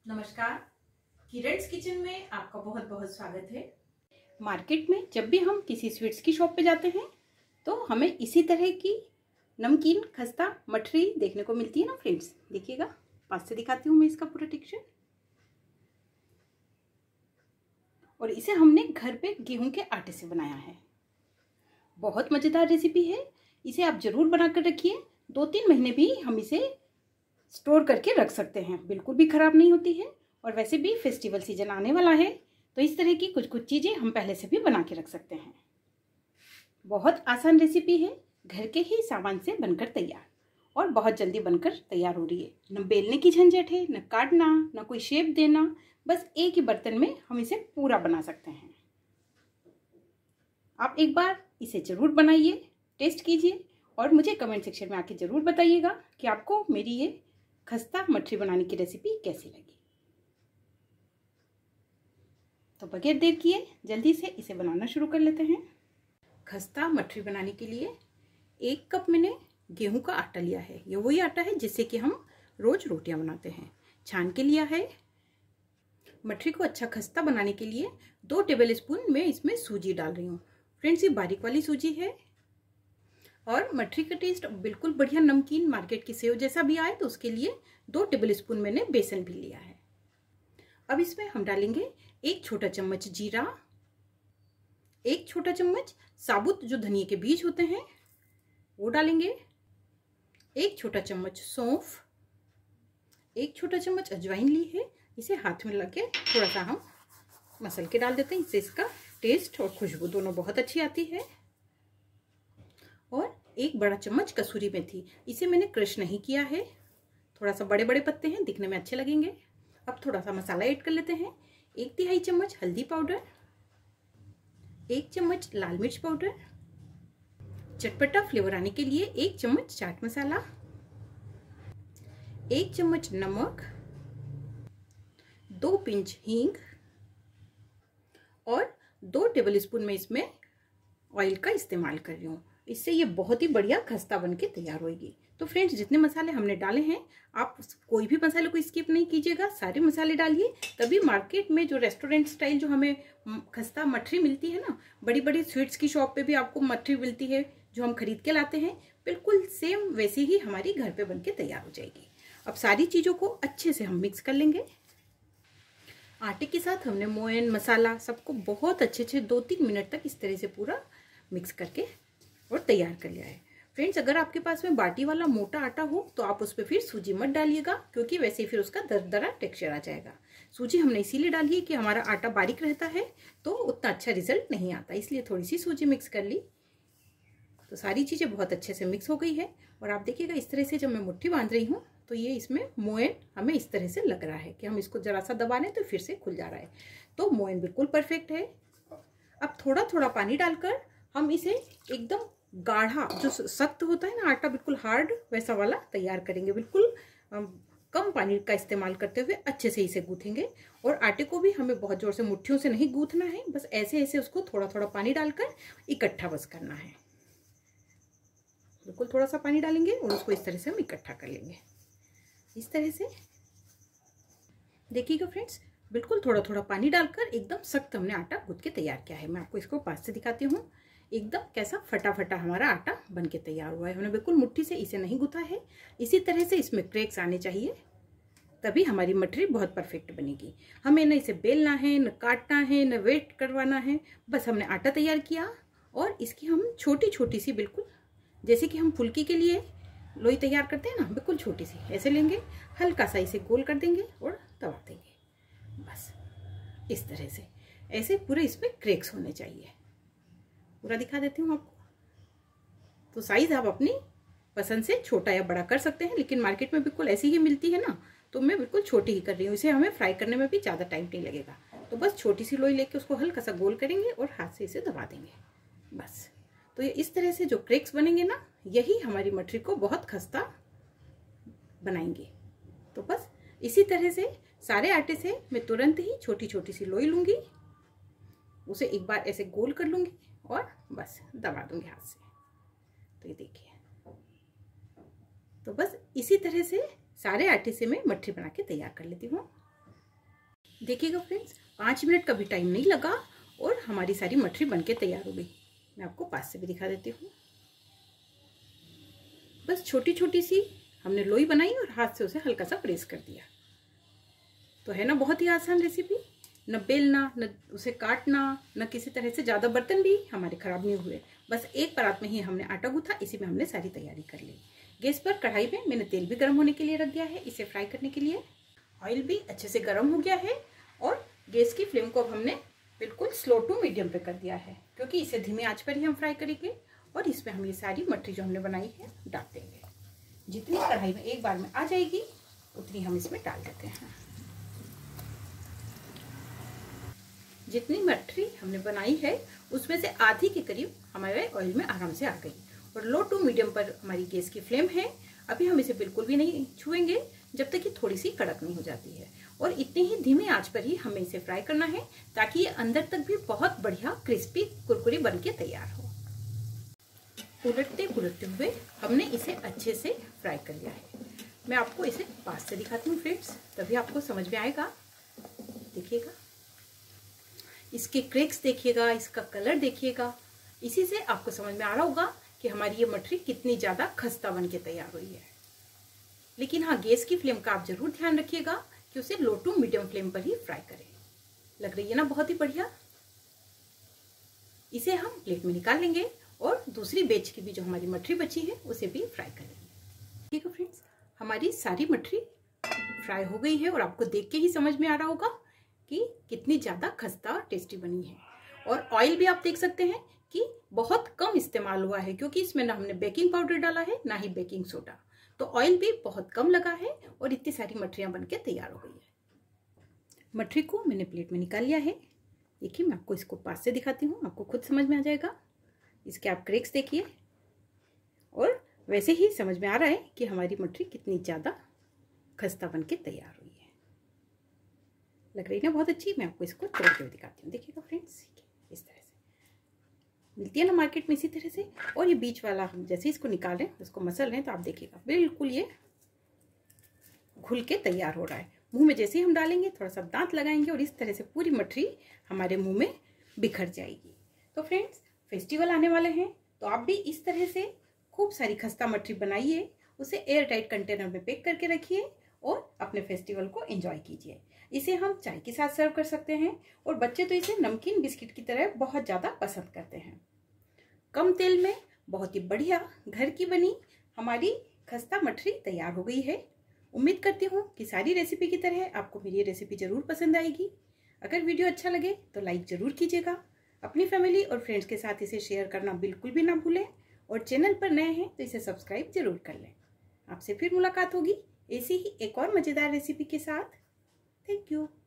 नमस्कार, किरण's किचन में आपका बहुत बहुत स्वागत है। मार्केट में जब भी हम किसी स्वीट्स की शॉप पे जाते हैं तो हमें इसी तरह की नमकीन खस्ता मठरी देखने को मिलती है ना फ्रेंड्स। देखिएगा, पास से दिखाती हूँ मैं इसका पूरा टेक्सचर। और इसे हमने घर पे गेहूं के आटे से बनाया है। बहुत मज़ेदार रेसिपी है, इसे आप ज़रूर बना कर रखिए। 2-3 महीने भी हम इसे स्टोर करके रख सकते हैं, बिल्कुल भी ख़राब नहीं होती है। और वैसे भी फेस्टिवल सीजन आने वाला है तो इस तरह की कुछ कुछ चीज़ें हम पहले से भी बना के रख सकते हैं। बहुत आसान रेसिपी है, घर के ही सामान से बनकर तैयार और बहुत जल्दी बनकर तैयार हो रही है। न बेलने की झंझट है, न काटना, न कोई शेप देना, बस एक ही बर्तन में हम इसे पूरा बना सकते हैं। आप एक बार इसे ज़रूर बनाइए, टेस्ट कीजिए और मुझे कमेंट सेक्शन में आके ज़रूर बताइएगा कि आपको मेरी ये खस्ता मठरी बनाने की रेसिपी कैसी लगी। तो बगैर देर किए जल्दी से इसे बनाना शुरू कर लेते हैं। खस्ता मठरी बनाने के लिए 1 कप मैंने गेहूं का आटा लिया है। ये वही आटा है जिससे कि हम रोज रोटियां बनाते हैं। छान के लिया है। मठरी को अच्छा खस्ता बनाने के लिए 2 टेबल स्पून मैं इसमें सूजी डाल रही हूँ। फ्रेंड्स, ये बारीक वाली सूजी है और मठरी का टेस्ट बिल्कुल बढ़िया नमकीन मार्केट की सेव जैसा भी आए तो उसके लिए 2 टेबल स्पून मैंने बेसन भी लिया है। अब इसमें हम डालेंगे 1 छोटा चम्मच जीरा, 1 छोटा चम्मच साबुत जो धनिया के बीज होते हैं वो डालेंगे, 1 छोटा चम्मच सौंफ, 1 छोटा चम्मच अजवाइन ली है। इसे हाथ में लगे थोड़ा सा हम मसल के डाल देते हैं, इससे इसका टेस्ट और खुशबू दोनों बहुत अच्छी आती है। और 1 बड़ा चम्मच कसूरी मेथी, इसे मैंने क्रश नहीं किया है, थोड़ा सा बड़े बड़े पत्ते हैं, दिखने में अच्छे लगेंगे। अब थोड़ा सा मसाला ऐड कर लेते हैं। 1 तिहाई चम्मच हल्दी पाउडर, 1 चम्मच लाल मिर्च पाउडर, चटपटा फ्लेवर आने के लिए 1 चम्मच चाट मसाला, 1 चम्मच नमक, 2 पिंच हींग और 2 टेबल स्पून में इसमें ऑयल का इस्तेमाल कर रही हूँ। इससे ये बहुत ही बढ़िया खस्ता बन के तैयार होगी। तो फ्रेंड्स, जितने मसाले हमने डाले हैं आप कोई भी मसाले को स्किप नहीं कीजिएगा, सारे मसाले डालिए। तभी मार्केट में जो रेस्टोरेंट स्टाइल जो हमें खस्ता मठरी मिलती है ना, बड़ी बड़ी स्वीट्स की शॉप पे भी आपको मठरी मिलती है जो हम खरीद के लाते हैं, बिल्कुल सेम वैसी ही हमारी घर पे बन के तैयार हो जाएगी। अब सारी चीज़ों को अच्छे से हम मिक्स कर लेंगे। आटे के साथ हमने मोयन मसाला सबको बहुत अच्छे से 2-3 मिनट तक इस तरह से पूरा मिक्स करके और तैयार कर लिया है। फ्रेंड्स, अगर आपके पास में बाटी वाला मोटा आटा हो तो आप उस पर फिर सूजी मत डालिएगा, क्योंकि वैसे फिर उसका दरदरा टेक्सचर आ जाएगा। सूजी हमने इसीलिए डाली है कि हमारा आटा बारीक रहता है तो उतना अच्छा रिजल्ट नहीं आता, इसलिए थोड़ी सी सूजी मिक्स कर ली। तो सारी चीज़ें बहुत अच्छे से मिक्स हो गई है। और आप देखिएगा इस तरह से जब मैं मुट्ठी बांध रही हूँ तो ये इसमें मोयन हमें इस तरह से लग रहा है कि हम इसको जरा सा दबा लें तो फिर से खुल जा रहा है। तो मोयन बिल्कुल परफेक्ट है। अब थोड़ा थोड़ा पानी डालकर हम इसे एकदम गाढ़ा, जो सख्त होता है ना आटा बिल्कुल हार्ड, वैसा वाला तैयार करेंगे। बिल्कुल कम पानी का इस्तेमाल करते हुए अच्छे से इसे गूँथेंगे। और आटे को भी हमें बहुत जोर से मुट्ठियों से नहीं गूँथना है, बस ऐसे ऐसे उसको थोड़ा थोड़ा पानी डालकर इकट्ठा बस करना है। बिल्कुल थोड़ा सा पानी डालेंगे और उसको इस तरह से हम इकट्ठा कर लेंगे। इस तरह से देखिएगा फ्रेंड्स, बिल्कुल थोड़ा थोड़ा पानी डालकर एकदम सख्त हमने आटा गूँथ के तैयार किया है। मैं आपको इसको पास से दिखाती हूँ, एकदम कैसा फटा फटा हमारा आटा बन के तैयार हुआ है। हमने बिल्कुल मुट्ठी से इसे नहीं गूँथा है। इसी तरह से इसमें क्रैक्स आने चाहिए, तभी हमारी मठरी बहुत परफेक्ट बनेगी। हमें न इसे बेलना है, न काटना है, न वेट करवाना है, बस हमने आटा तैयार किया और इसकी हम छोटी छोटी सी, बिल्कुल जैसे कि हम फुल्की के लिए लोई तैयार करते हैं ना, बिल्कुल छोटी सी ऐसे लेंगे, हल्का सा इसे गोल कर देंगे और दबा देंगे। बस इस तरह से ऐसे पूरे इसमें क्रैक्स होने चाहिए। पूरा दिखा देती हूँ आपको। तो साइज आप अपनी पसंद से छोटा या बड़ा कर सकते हैं, लेकिन मार्केट में बिल्कुल ऐसी ही मिलती है ना, तो मैं बिल्कुल छोटी ही कर रही हूँ। इसे हमें फ्राई करने में भी ज़्यादा टाइम नहीं लगेगा। तो बस छोटी सी लोई लेके उसको हल्का सा गोल करेंगे और हाथ से इसे दबा देंगे बस। तो ये इस तरह से जो क्रैक्स बनेंगे ना, यही हमारी मठरी को बहुत खस्ता बनाएंगे। तो बस इसी तरह से सारे आटे से मैं तुरंत ही छोटी छोटी सी लोई लूँगी, उसे एक बार ऐसे गोल कर लूँगी और बस दबा दूँगी हाथ से। तो ये देखिए, तो बस इसी तरह से सारे आटे से मैं मठरी बना के तैयार कर लेती हूँ। देखिएगा फ्रेंड्स, 5 मिनट का भी टाइम नहीं लगा और हमारी सारी मठरी बनके तैयार हो गई। मैं आपको पास से भी दिखा देती हूँ। बस छोटी छोटी सी हमने लोई बनाई और हाथ से उसे हल्का सा प्रेस कर दिया। तो है ना बहुत ही आसान रेसिपी, न बेलना, न उसे काटना, न किसी तरह से ज़्यादा बर्तन भी हमारे खराब नहीं हुए। बस एक परात में ही हमने आटा गूथा, इसी में हमने सारी तैयारी कर ली। गैस पर कढ़ाई में मैंने तेल भी गर्म होने के लिए रख दिया है इसे फ्राई करने के लिए। ऑयल भी अच्छे से गर्म हो गया है और गैस की फ्लेम को अब हमने बिल्कुल स्लो टू मीडियम पे कर दिया है, क्योंकि इसे धीमी आंच पर ही हम फ्राई करेंगे। और इसमें हम ये सारी मठरी जो हमने बनाई है डाल देंगे। जितनी कढ़ाई में एक बार में आ जाएगी उतनी हम इसमें डाल देते हैं। जितनी मठरी हमने बनाई है उसमें से आधी के करीब हमारे ऑयल में आराम से आ गई। और लो टू मीडियम पर हमारी गैस की फ्लेम है। अभी हम इसे बिल्कुल भी नहीं छुएंगे जब तक कि थोड़ी सी कड़क नहीं हो जाती है। और इतनी ही धीमी आंच पर ही हमें इसे फ्राई करना है, ताकि ये अंदर तक भी बहुत बढ़िया क्रिस्पी कुरकुरी बन के तैयार हो। उलटते पुलटते हुए हमने इसे अच्छे से फ्राई कर लिया है। मैं आपको इसे पास से दिखाती हूँ फ्रेंड्स, तभी आपको समझ में आएगा। देखिएगा, इसके क्रैक्स देखिएगा, इसका कलर देखिएगा। इसी से आपको समझ में आ रहा होगा कि हमारी ये मठरी कितनी ज़्यादा खस्ता बन के तैयार हुई है। लेकिन हाँ, गैस की फ्लेम का आप जरूर ध्यान रखिएगा कि उसे लो टू मीडियम फ्लेम पर ही फ्राई करें। लग रही है ना बहुत ही बढ़िया। इसे हम प्लेट में निकाल लेंगे और दूसरी बैच की भी जो हमारी मठरी बची है उसे भी फ्राई कर लेंगे। ठीक है फ्रेंड्स, हमारी सारी मठरी फ्राई हो गई है और आपको देख के ही समझ में आ रहा होगा कि कितनी ज़्यादा खस्ता और टेस्टी बनी है। और ऑयल भी आप देख सकते हैं कि बहुत कम इस्तेमाल हुआ है, क्योंकि इसमें ना हमने बेकिंग पाउडर डाला है ना ही बेकिंग सोडा। तो ऑयल भी बहुत कम लगा है और इतनी सारी मठरियाँ बनके तैयार हो गई है। मठरी को मैंने प्लेट में निकाल लिया है। देखिए, मैं आपको इसको पास से दिखाती हूँ, आपको खुद समझ में आ जाएगा। इसके आप क्रैक्स देखिए और वैसे ही समझ में आ रहा है कि हमारी मठरी कितनी ज़्यादा खस्ता बनके तैयार हुई है। लग रही है ना बहुत अच्छी। मैं आपको इसको तोड़ के दिखाती हूँ। देखिएगा फ्रेंड्स, इस तरह से मिलती है ना मार्केट में, इसी तरह से। और ये बीच वाला हम जैसे इसको निकाल रहे हैं, उसको मसल रहे हैं, तो आप देखिएगा बिल्कुल ये घुल के तैयार हो रहा है। मुंह में जैसे ही हम डालेंगे थोड़ा सा दांत लगाएंगे और इस तरह से पूरी मठरी हमारे मुंह में बिखर जाएगी। तो फ्रेंड्स, फेस्टिवल आने वाले हैं, तो आप भी इस तरह से खूब सारी खस्ता मठरी बनाइए, उसे एयर टाइट कंटेनर में पैक करके रखिए और अपने फेस्टिवल को एंजॉय कीजिए। इसे हम चाय के साथ सर्व कर सकते हैं और बच्चे तो इसे नमकीन बिस्किट की तरह बहुत ज़्यादा पसंद करते हैं। कम तेल में बहुत ही बढ़िया घर की बनी हमारी खस्ता मठरी तैयार हो गई है। उम्मीद करती हूँ कि सारी रेसिपी की तरह आपको मेरी ये रेसिपी ज़रूर पसंद आएगी। अगर वीडियो अच्छा लगे तो लाइक ज़रूर कीजिएगा। अपनी फैमिली और फ्रेंड्स के साथ इसे शेयर करना बिल्कुल भी ना भूलें और चैनल पर नए हैं तो इसे सब्सक्राइब जरूर कर लें। आपसे फिर मुलाकात होगी ऐसी ही एक और मज़ेदार रेसिपी के साथ। Thank you.